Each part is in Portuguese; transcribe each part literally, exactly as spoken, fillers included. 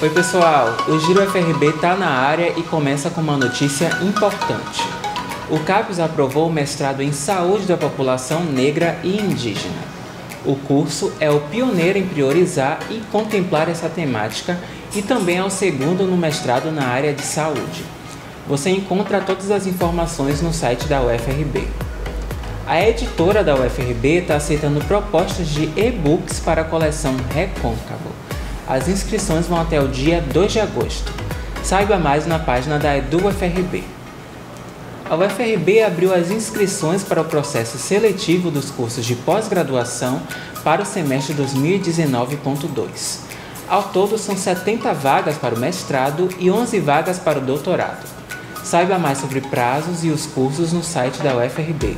Oi pessoal, o Giro F R B está na área e começa com uma notícia importante. O CAPES aprovou o mestrado em Saúde da População Negra e Indígena. O curso é o pioneiro em priorizar e contemplar essa temática e também é o segundo no mestrado na área de saúde. Você encontra todas as informações no site da U F R B. A editora da U F R B está aceitando propostas de e-books para a coleção Recôncavo. As inscrições vão até o dia dois de agosto. Saiba mais na página da Edu F R B. A U F R B abriu as inscrições para o processo seletivo dos cursos de pós-graduação para o semestre dois mil e dezenove ponto dois. Ao todo, são setenta vagas para o mestrado e onze vagas para o doutorado. Saiba mais sobre prazos e os cursos no site da U F R B.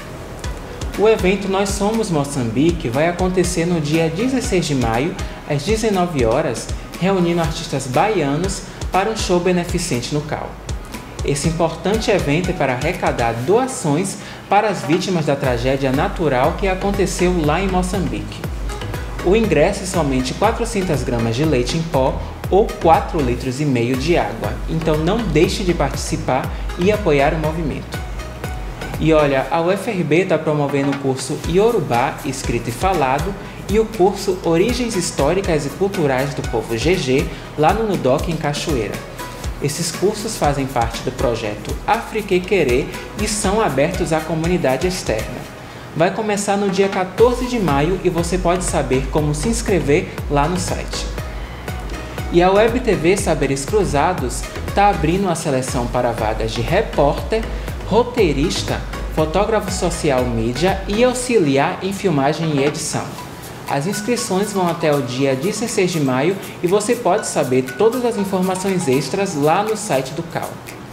O evento Nós Somos Moçambique vai acontecer no dia dezesseis de maio, às dezenove horas, reunindo artistas baianos para um show beneficente no C A U. Esse importante evento é para arrecadar doações para as vítimas da tragédia natural que aconteceu lá em Moçambique. O ingresso é somente quatrocentas gramas de leite em pó ou quatro litros e meio de água, então não deixe de participar e apoiar o movimento. E olha, a U F R B está promovendo o curso Iorubá, Escrito e Falado, e o curso Origens Históricas e Culturais do Povo G G, lá no Nudoc, em Cachoeira. Esses cursos fazem parte do projeto Afriquequerê e são abertos à comunidade externa. Vai começar no dia quatorze de maio e você pode saber como se inscrever lá no site. E a Web T V Saberes Cruzados está abrindo a seleção para vagas de repórter, roteirista, fotógrafo social mídia e auxiliar em filmagem e edição. As inscrições vão até o dia dezesseis de maio e você pode saber todas as informações extras lá no site do C A U.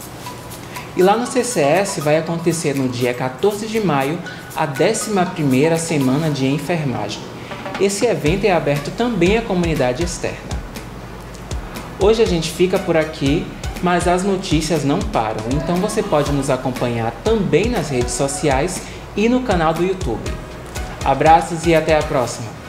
E lá no C C S vai acontecer no dia quatorze de maio a décima primeira Semana de Enfermagem. Esse evento é aberto também à comunidade externa. Hoje a gente fica por aqui, mas as notícias não param, então você pode nos acompanhar também nas redes sociais e no canal do YouTube. Abraços e até a próxima!